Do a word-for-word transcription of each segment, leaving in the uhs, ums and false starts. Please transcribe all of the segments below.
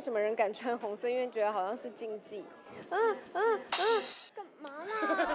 什么人敢穿红色？因为觉得好像是禁忌。嗯嗯嗯，干嘛啦？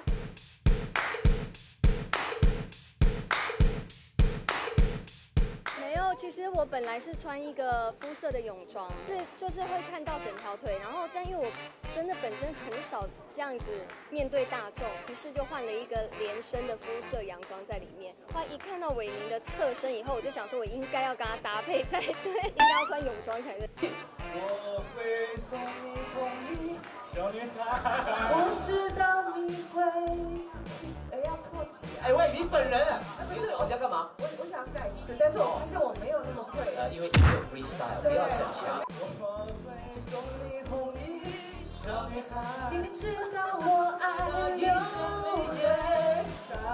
没有，其实我本来是穿一个肤色的泳装，是就是会看到整条腿，然后但因为我真的本身很少这样子面对大众，于是就换了一个连身的肤色洋装在里面。后来一看到伟宁的侧身以后，我就想说我应该要跟他搭配才对，应该要穿泳装才对。 我会送你红衣，小女孩。 我知道你会。哎，要破题啊！ 哎喂，你本人啊？不是，你要干嘛？ 我我想改词，但是我发现我没有那么会。 呃，因为你有 freestyle， 不要逞强。 我会送你红衣，小女孩。 你知道我爱流泪，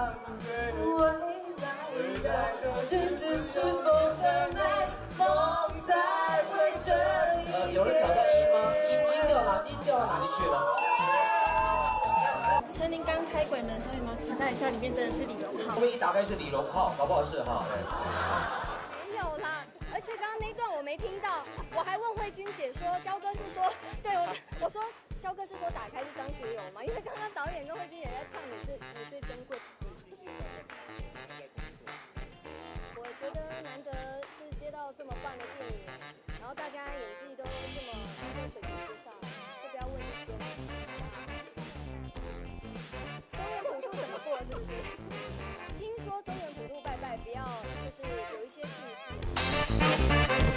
未来的日子是否很美？梦才会这一天。 呃，有人找到音吗？音音调哪？音调到哪里去了？ 陈琳刚开鬼门的时候，有没有期待一下里面真的是李荣浩？ 后面一打开是李荣浩，搞不好是哈。 没有啦，而且刚刚那一段我没听到，我还问慧君姐说，焦哥是说，对我我说焦哥是说打开是张学友吗？因为刚刚导演跟慧君姐在唱你最你最珍贵。我觉得难得就是接到这么棒的电影，然后大家演技都这么在水平之上，就不要问一些。中原普渡怎么过？是不是？听说中原普渡拜拜，不要就是有一些禁忌。